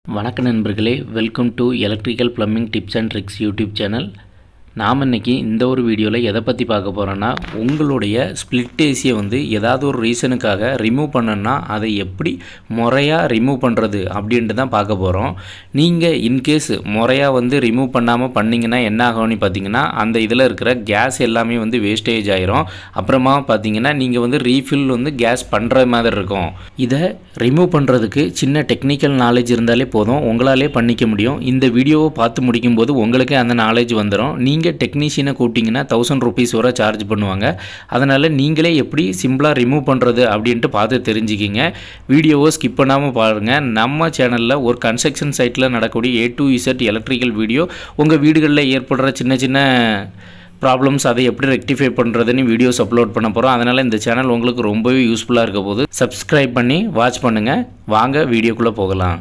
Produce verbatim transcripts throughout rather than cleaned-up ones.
வணக்க நண்பர்களே, welcome to electrical plumbing tips and tricks YouTube channel. நாம் இன்றைக்கி இந்த ஒரு வீடியோவில் எதை பற்றி பார்க்க போகிறோன்னா, உங்களுடைய ஸ்ப்ளிட் ஏசியை வந்து ஏதாவது ஒரு ரீசனுக்காக ரிமூவ் பண்ணணுன்னா அதை எப்படி முறையாக ரிமூவ் பண்ணுறது அப்படின்ட்டு தான் பார்க்க போகிறோம். நீங்கள் இன்கேஸ் முறையாக வந்து ரிமூவ் பண்ணாமல் பண்ணிங்கன்னா என்ன ஆகும்னு பார்த்தீங்கன்னா, அந்த இதில் இருக்கிற கேஸ் எல்லாமே வந்து வேஸ்டேஜ் ஆயிரும். அப்புறமா பார்த்தீங்கன்னா நீங்கள் வந்து ரீஃபில் வந்து கேஸ் பண்ணுற மாதிரி இருக்கும். இதை ரிமூவ் பண்ணுறதுக்கு சின்ன டெக்னிக்கல் நாலேஜ் இருந்தாலே போதும், உங்களாலே பண்ணிக்க முடியும். இந்த வீடியோவை பார்த்து முடிக்கும்போது உங்களுக்கு அந்த நாலேஜ் வந்துடும். நீங்கள் டெக்னீஷியனை கூட்டிங்கன்னா தௌசண்ட் ருபீஸ் வரை சார்ஜ் பண்ணுவாங்க. அதனால் நீங்களே எப்படி சிம்பிளாக ரிமூவ் பண்ணுறது அப்படின்ட்டு பார்த்து தெரிஞ்சுக்கிங்க. வீடியோவை ஸ்கிப் பண்ணாமல் பாருங்கள். நம்ம சேனலில் ஒரு கன்ஸ்ட்ரக்ஷன் சைட்டில் நடக்கக்கூடிய A to Z electrical video, உங்கள் வீடுகளில் ஏற்படுற சின்ன சின்ன ப்ராப்ளம்ஸ் அதை எப்படி ரெக்டிஃபை பண்ணுறதுன்னு வீடியோஸ் அப்லோட் பண்ண போகிறோம். அதனால் இந்த சேனல் உங்களுக்கு ரொம்பவே யூஸ்ஃபுல்லாக இருக்க போது சப்ஸ்கிரைப் பண்ணி வாட்ச் பண்ணுங்கள். வாங்க வீடியோக்குள்ளே போகலாம்.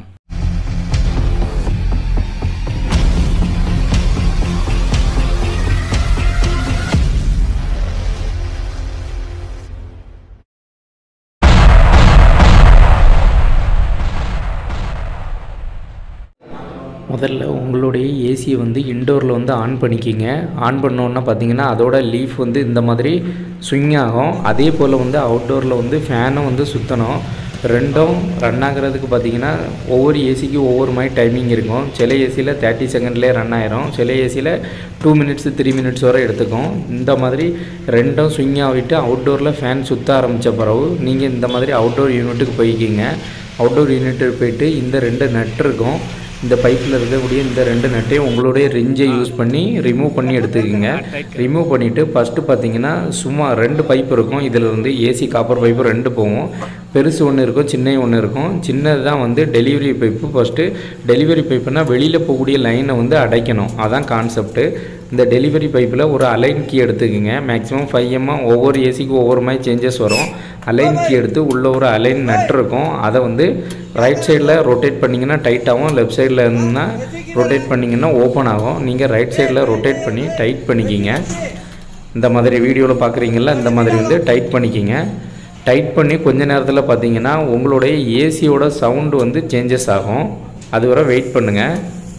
முதல்ல உங்களுடைய ஏசியை வந்து இன்டோரில் வந்து ஆன் பண்ணிக்கிங்க. ஆன் பண்ணோன்னா பார்த்தீங்கன்னா அதோட லீஃப் வந்து இந்த மாதிரி ஸ்விங் ஆகும். அதே போல் வந்து அவுட்டோரில் வந்து ஃபேனும் வந்து சுற்றணும். ரெண்டும் ரன் ஆகிறதுக்கு பார்த்தீங்கன்னா ஒவ்வொரு ஏசிக்கு ஒவ்வொரு மாதிரி டைமிங் இருக்கும். சில ஏசியில் தேர்ட்டி செகண்ட்லேயே ரன் ஆயிரும், சில ஏசியில் டூ மினிட்ஸு த்ரீ மினிட்ஸ் வரை எடுத்துக்கும். இந்த மாதிரி ரெண்டும் ஸ்விங் ஆகிட்டு அவுட்டோரில் ஃபேன் சுற்ற ஆரம்பித்த பிறகு நீங்கள் இந்த மாதிரி அவுட்டோர் யூனிட்டுக்கு போய்க்கிங்க. அவுட்டோர் யூனிட்டுக்கு போயிட்டு இந்த ரெண்டு நட் இருக்கும், இந்த பைப்பில் இருக்கக்கூடிய இந்த ரெண்டு நட்டையும் உங்களுடைய ரிஞ்சை யூஸ் பண்ணி ரிமூவ் பண்ணி எடுத்துக்கிங்க. ரிமூவ் பண்ணிவிட்டு ஃபஸ்ட்டு பார்த்தீங்கன்னா சும்மா ரெண்டு பைப் இருக்கும். இதில் வந்து ஏசி காப்பர் பைப்பு ரெண்டு போகும். பெருசு ஒன்று இருக்கும், சின்ன ஒன்று இருக்கும். சின்னது தான் வந்து டெலிவரி பைப்பு. ஃபஸ்ட்டு டெலிவரி பைப்புனால் வெளியில் போகக்கூடிய லைனை வந்து அடைக்கணும், அதான் கான்செப்ட்டு. இந்த டெலிவரி பைப்பில் ஒரு அலைன் கீ எடுத்துக்கிங்க. மேக்ஸிமம் ஃபைவ் எம்எம் ஒவ்வொரு ஏசிக்கு ஒவ்வொரு மாதிரி சேஞ்சஸ் வரும். அலைன் கீ எடுத்து உள்ளே ஒரு அலைன் நட் இருக்கும், அதை வந்து ரைட் சைடில் ரொட்டேட் பண்ணிங்கன்னா டைட் ஆகும், லெஃப்ட் சைடில் இருந்தால் ரொட்டேட் பண்ணிங்கன்னா ஓப்பன் ஆகும். நீங்கள் ரைட் சைடில் ரொட்டேட் பண்ணி டைட் பண்ணிக்கிங்க. இந்த மாதிரி வீடியோவில் பார்க்குறீங்களா, இந்த மாதிரி வந்து டைட் பண்ணிக்கிங்க. டைட் பண்ணி கொஞ்ச நேரத்தில் பார்த்தீங்கன்னா உங்களுடைய ஏசியோட சவுண்டு வந்து சேஞ்சஸ் ஆகும். அது வரை வெயிட் பண்ணுங்கள்.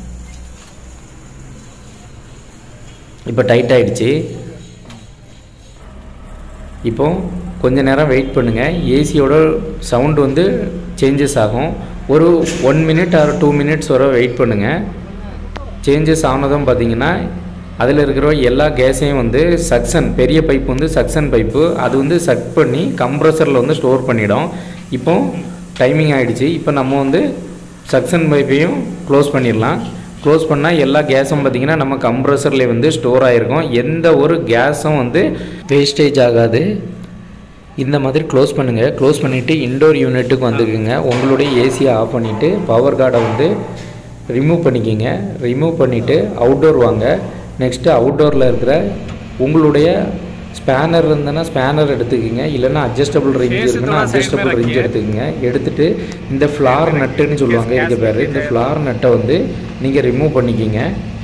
இப்போ டைட் ஆகிடுச்சு. இப்போ கொஞ்ச நேரம் வெயிட் பண்ணுங்கள். ஏசியோட சவுண்டு வந்து சேஞ்சஸ் ஆகும். ஒரு one minute or two minutes வரை வெயிட் பண்ணுங்கள். சேஞ்சஸ் ஆனதும் பார்த்தீங்கன்னா அதில் இருக்கிற எல்லா கேஸையும் வந்து சக்ஷன், பெரிய பைப்பு வந்து சக்ஷன் பைப்பு, அது வந்து சக் பண்ணி கம்ப்ரஸரில் வந்து ஸ்டோர் பண்ணிடும். இப்போ டைமிங் ஆகிடுச்சு. இப்போ நம்ம வந்து சக்ஷன் பைப்பையும் க்ளோஸ் பண்ணிடலாம். க்ளோஸ் பண்ணால் எல்லா கேஸும் பார்த்திங்கன்னா நம்ம கம்ப்ரஸரில் வந்து ஸ்டோர் ஆகிருக்கும். எந்த ஒரு கேஸும் வந்து வேஸ்டேஜ் ஆகாது. இந்த மாதிரி க்ளோஸ் பண்ணுங்கள். க்ளோஸ் பண்ணிவிட்டு இன்டோர் யூனிட்டுக்கு வந்துக்குங்க. உங்களுடைய ஏசியை ஆஃப் பண்ணிவிட்டு பவர் கார்டை வந்து ரிமூவ் பண்ணிக்கிங்க. ரிமூவ் பண்ணிவிட்டு அவுட்டோர் வாங்க. நெக்ஸ்ட்டு அவுட்டோரில் இருக்கிற உங்களுடைய ஸ்பேனர் இருந்ததுன்னா ஸ்பேனர் எடுத்துக்கிங்க, இல்லைன்னா அட்ஜஸ்டபிள் ரிஞ்ச் இருக்குன்னா அட்ஜஸ்டபிள் ரிஞ்ச் எடுத்துக்கோங்க. எடுத்துகிட்டு இந்த ஃப்ளார் நட்டுன்னு சொல்லுவாங்க, இதுக்கு பேர். இந்த ஃப்ளார் நட்டை வந்து நீங்கள் ரிமூவ் பண்ணிக்கிங்க.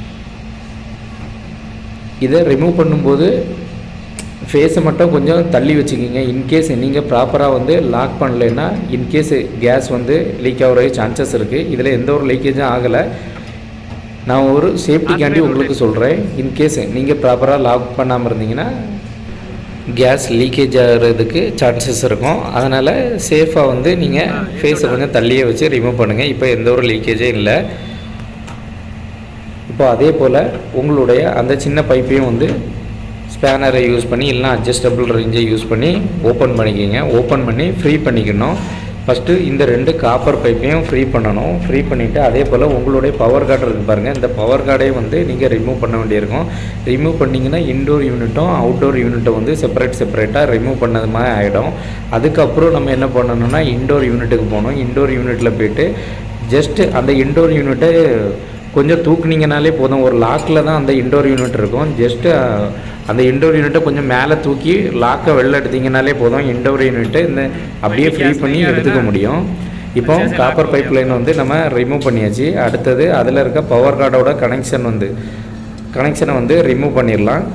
இதை ரிமூவ் பண்ணும்போது ஃபேஸை மட்டும் கொஞ்சம் தள்ளி வச்சுக்கிங்க. இன்கேஸ் நீங்கள் ப்ராப்பராக வந்து லாக் பண்ணலைன்னா இன்கேஸ் கேஸ் வந்து லீக் ஆகிற சான்சஸ் இருக்குது. இதில் எந்த ஒரு லீக்கேஜும் ஆகலை. நான் ஒரு சேஃப்டிக்காண்டி உங்களுக்கு சொல்கிறேன். இன்கேஸ் நீங்கள் ப்ராப்பராக லாக் பண்ணாமல் இருந்தீங்கன்னா கேஸ் லீக்கேஜ் ஆகிறதுக்கு சான்சஸ் இருக்கும். அதனால் சேஃபாக வந்து நீங்கள் ஃபேஸை கொஞ்சம் தள்ளியே வச்சு ரிமூவ் பண்ணுங்கள். இப்போ எந்த ஒரு லீக்கேஜே இல்லை. இப்போ அதே போல் உங்களுடைய அந்த சின்ன பைப்பையும் வந்து ஸ்பேனரை யூஸ் பண்ணி இல்லைனா அட்ஜஸ்டபிள் ரேஞ்சை யூஸ் பண்ணி ஓப்பன் பண்ணிக்கிங்க. ஓப்பன் பண்ணி ஃப்ரீ பண்ணிக்கணும். ஃபஸ்ட்டு இந்த ரெண்டு காப்பர் பைப்பையும் ஃப்ரீ பண்ணணும். ஃப்ரீ பண்ணிவிட்டு அதே போல் உங்களுடைய பவர் கார்டு இருக்குது பாருங்கள், இந்த பவர் கார்டையும் வந்து நீங்கள் ரிமூவ் பண்ண வேண்டியிருக்கும். ரிமூவ் பண்ணிங்கன்னா இன்டோர் யூனிட்டும் அவுட்டோர் யூனிட்டும் வந்து செப்பரேட் செப்பரேட்டாக ரிமூவ் பண்ணது மாதிரி ஆகிடும். அதுக்கப்புறம் நம்ம என்ன பண்ணணும்னா இன்டோர் யூனிட்டுக்கு போகணும். இன்டோர் யூனிட்டில் போய்ட்டு ஜஸ்ட்டு அந்த இன்டோர் யூனிட்டை கொஞ்சம் தூக்குனீங்கனாலே போதும். ஒரு லாக்கில் தான் அந்த இன்டோர் யூனிட் இருக்கும். ஜஸ்ட்டு அந்த இன்டோர் யூனிட்டை கொஞ்சம் மேலே தூக்கி லாக்கை வெளில எடுத்திங்கனாலே போதும். இன்டோர் யூனிட்டை இந்த அப்படியே ஃப்ரீ பண்ணி எடுத்துக்க முடியும். இப்போ காப்பர் பைப் லைன் வந்து நம்ம ரிமூவ் பண்ணியாச்சு. அடுத்தது அதில் இருக்க பவர் கார்டோட கனெக்ஷன் வந்து கனெக்ஷனை வந்து ரிமூவ் பண்ணிடலாம்.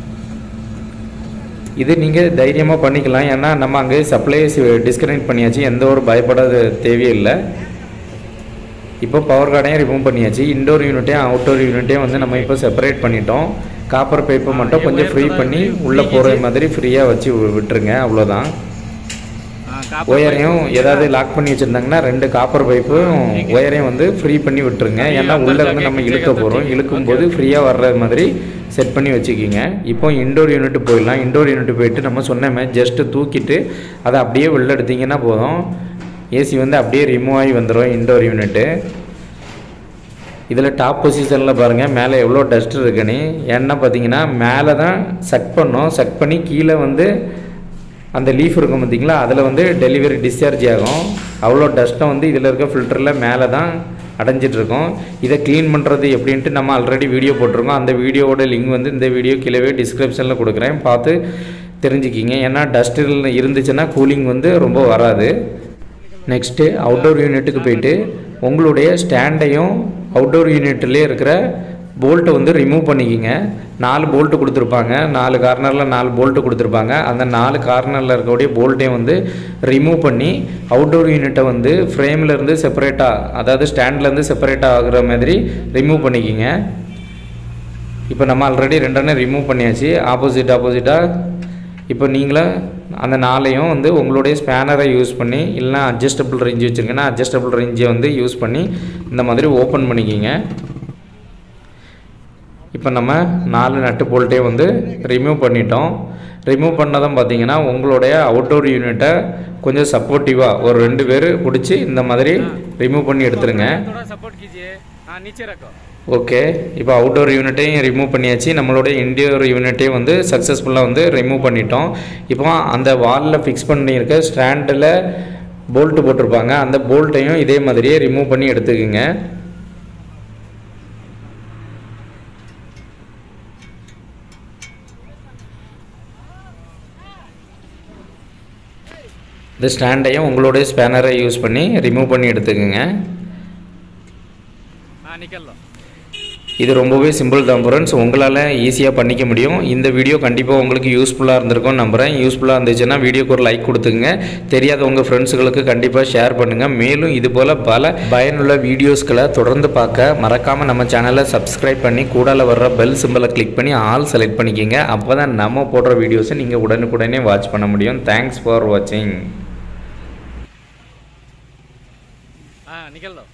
இது நீங்கள் தைரியமாக பண்ணிக்கலாம். ஏன்னா நம்ம அங்கே சப்ளைஸ் டிஸ்கனெக்ட் பண்ணியாச்சு, எந்த ஒரு பயப்படாத தேவையில்லை. இப்போ பவர் கார்டையும் ரிமூவ் பண்ணியாச்சு. இன்டோர் யூனிட்டையும் அவுட்டோர் யூனிட்டையும் வந்து நம்ம இப்போ செப்பரேட் பண்ணிட்டோம். காப்பர் பைப்பை மட்டும் கொஞ்சம் ஃப்ரீ பண்ணி உள்ளே போகிற மாதிரி ஃப்ரீயாக வச்சு விட்டுருங்க, அவ்வளோதான். ஒயரையும் ஏதாவது லாக் பண்ணி வச்சுருந்தாங்கன்னா ரெண்டு காப்பர் பைப்பும் ஒயரையும் வந்து ஃப்ரீ பண்ணி விட்டுருங்க. ஏன்னா உள்ளே வந்து நம்ம இழுக்க போகிறோம், இழுக்கும் போது ஃப்ரீயாக வர்ற மாதிரி செட் பண்ணி வச்சுக்கிங்க. இப்போ இன்டோர் யூனிட் போயிடலாம். இன்டோர் யூனிட் போயிட்டு நம்ம சொன்னோமே ஜஸ்ட்டு தூக்கிட்டு அதை அப்படியே வெளில எடுத்திங்கன்னா போதும், ஏசி வந்து அப்படியே ரிமூவ் ஆகி வந்துடும் இன்டோர் யூனிட்டு. இதில் டாப் பொசிஷனில் பாருங்கள் மேலே எவ்வளோ டஸ்ட் இருக்குன்னு. ஏன்னா பார்த்தீங்கன்னா மேலே தான் சக் பண்ணோம், சக் பண்ணி கீழே வந்து அந்த லீஃப் இருக்கும் பார்த்திங்களா, அதில் வந்து டெலிவரி டிஸ்சார்ஜ் ஆகும். அவ்வளோ டஸ்ட்டை வந்து இதில் இருக்க ஃபில்டரில் மேலே தான் அடைஞ்சிட்ருக்கோம். இதை க்ளீன் பண்ணுறது எப்படின்ட்டு நம்ம ஆல்ரெடி வீடியோ போட்டிருக்கோம். அந்த வீடியோவோட லிங்க் வந்து இந்த வீடியோ கீழே டிஸ்கிரிப்ஷனில் கொடுக்குறேன், பார்த்து தெரிஞ்சுக்கிங்க. ஏன்னா டஸ்ட்டில் இருந்துச்சுன்னா கூலிங் வந்து ரொம்ப வராது. நெக்ஸ்ட்டு அவுட்டோர் யூனிட்டுக்கு போயிட்டு உங்களுடைய ஸ்டாண்டையும் அவுட்டோர் யூனிட்லேயே இருக்கிற போல்ட்டை வந்து ரிமூவ் பண்ணிக்கிங்க. நாலு போல்ட்டு கொடுத்துருப்பாங்க, நாலு கார்னரில் நாலு போல்ட்டு கொடுத்துருப்பாங்க. அந்த நாலு கார்னரில் இருக்கக்கூடிய போல்ட்டையும் வந்து ரிமூவ் பண்ணி அவுட்டோர் யூனிட்டை வந்து ஃப்ரேம்லேருந்து செப்பரேட்டாக, அதாவது ஸ்டாண்ட்லேருந்து செப்பரேட்டாக ஆகுற மாதிரி ரிமூவ் பண்ணிக்கிங்க. இப்போ நம்ம ஆல்ரெடி ரெண்டெண்ணம் ரிமூவ் பண்ணியாச்சு ஆப்போசிட் ஆப்போசிட்டாக. இப்போ நீங்களும் அந்த நாளையும் வந்து உங்களுடைய ஸ்பேனரை யூஸ் பண்ணி, இல்லைனா அட்ஜஸ்டபிள் ரேஞ்சு வச்சுருக்கீங்கன்னா அட்ஜஸ்டபிள் ரேஞ்சை வந்து யூஸ் பண்ணி இந்த மாதிரி ஓப்பன் பண்ணிக்கிங்க. இப்போ நம்ம நாலு நட்டு போல்ட்டே வந்து ரிமூவ் பண்ணிட்டோம். ரிமூவ் பண்ணதும் பார்த்தீங்கன்னா உங்களுடைய அவுட்டோர் யூனிட்டை கொஞ்சம் சப்போர்ட்டிவாக ஒரு ரெண்டு பேர் பிடிச்சி இந்த மாதிரி ரிமூவ் பண்ணி எடுத்துருங்க. ஓகே, இப்போ அவுட்டோர் யூனிட்டையும் ரிமூவ் பண்ணியாச்சு. நம்மளுடைய இன்டோர் யூனிட்டையும் வந்து சக்ஸஸ்ஃபுல்லாக வந்து ரிமூவ் பண்ணிட்டோம். இப்போ அந்த வாலில் ஃபிக்ஸ் பண்ணியிருக்க ஸ்டாண்டில் போல்ட்டு போட்டிருப்பாங்க, அந்த போல்ட்டையும் இதே மாதிரியே ரிமூவ் பண்ணி எடுத்துக்குங்க. இந்த ஸ்டாண்டையும் உங்களுடைய ஸ்பேனரை யூஸ் பண்ணி ரிமூவ் பண்ணி எடுத்துக்கோங்க. இது ரொம்பவே சிம்பிள் தான் ஃப்ரெண்ட்ஸ், உங்களால் ஈஸியாக பண்ணிக்க முடியும். இந்த வீடியோ கண்டிப்பாக உங்களுக்கு யூஸ்ஃபுல்லாக இருந்திருக்கும்னு நம்புகிறேன். யூஸ்ஃபுல்லாக இருந்துச்சுன்னா வீடியோக்கு ஒரு லைக் கொடுத்துங்க. தெரியாத உங்கள் ஃப்ரெண்ட்ஸுகளுக்கு கண்டிப்பாக ஷேர் பண்ணுங்கள். மேலும் இது போல் பல பயனுள்ள வீடியோஸ்களை தொடர்ந்து பார்க்க மறக்காமல் நம்ம சேனலை சப்ஸ்கிரைப் பண்ணி கூடால வர்ற பெல் சிம்பிளை கிளிக் பண்ணி ஆல் செலக்ட் பண்ணிக்கிங்க. அப்போ தான் நம்ம போடுற வீடியோஸை நீங்கள் உடனுக்குடனே வாட்ச் பண்ண முடியும். தேங்க்ஸ் ஃபார் வாட்சிங். निकल लो।